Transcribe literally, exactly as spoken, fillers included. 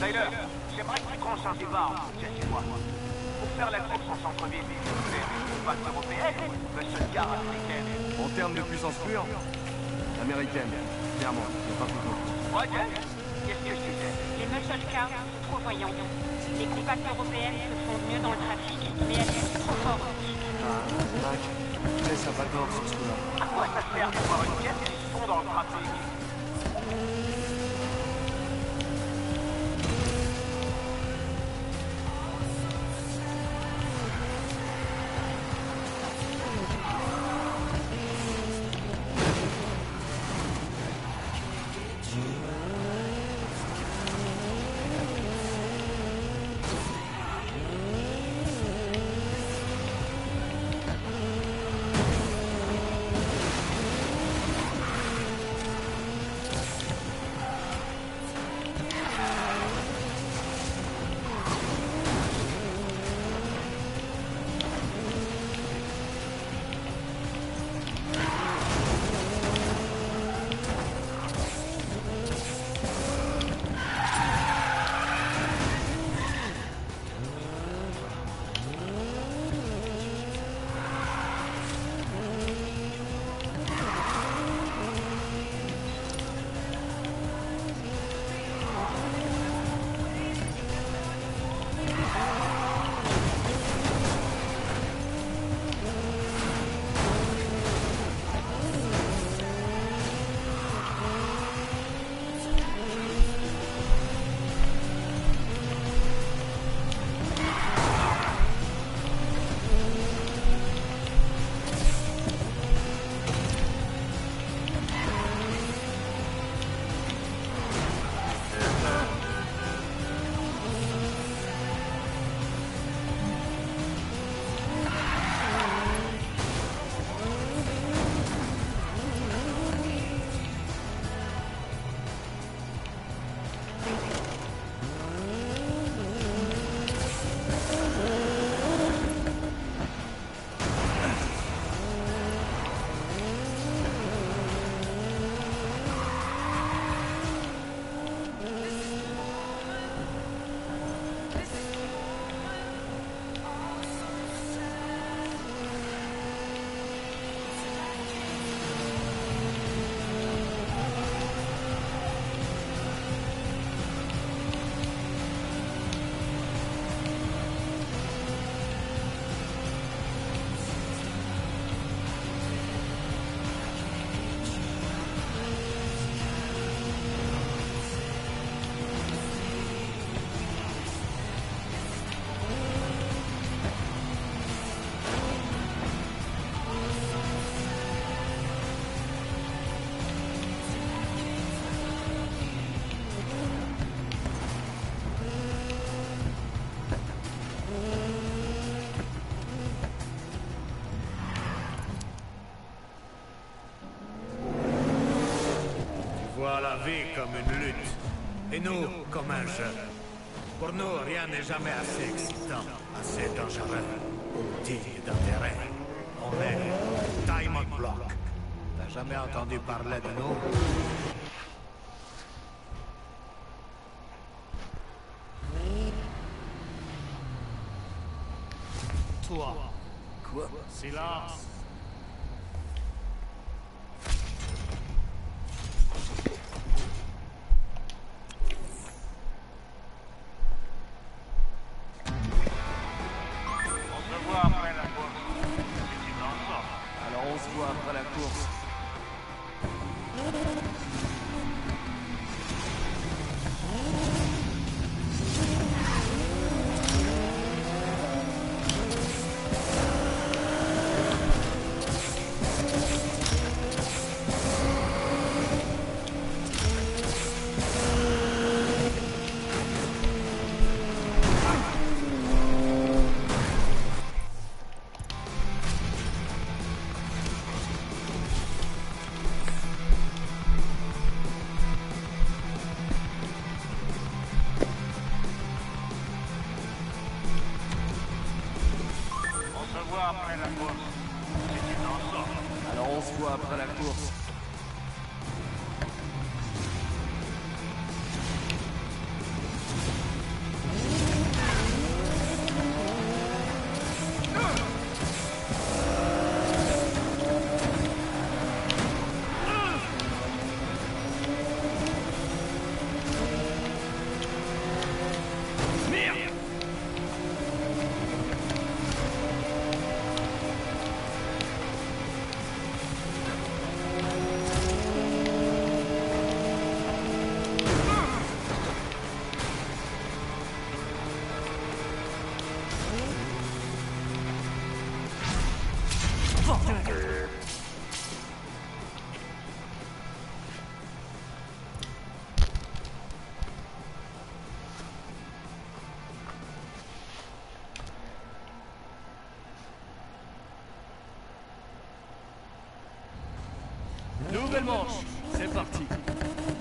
Tyler, j'aimerais que tu tranches un débat, Jesse et moi. Pour faire la course en centre-ville, vous voulez une passe européenne ou muscle car américaine? En termes de puissance pure, américaine, clairement, mais pas plutôt. Ouais, Jess, qu'est-ce que je disais? Les muscle cars sont trop voyantes. Les compacts européennes se fondent mieux dans le trafic, mais elles sont trop fortes. Ah, Mac, laisse un pas tort sur ce coup-là. À quoi ça sert d'avoir une pièce qui se fond dans le trafic? La vie comme une lutte, et nous comme un jeu. Pour nous, rien n'est jamais assez excitant, assez dangereux, ou digne d'intérêt. On est Diamond Block. T'as jamais entendu parler de nous? Toi. Quoi? Silence. Alors on se voit après la course. Après la course, si tu t'en sors. Alors on se voit après la course. Nouvelle manche, c'est parti.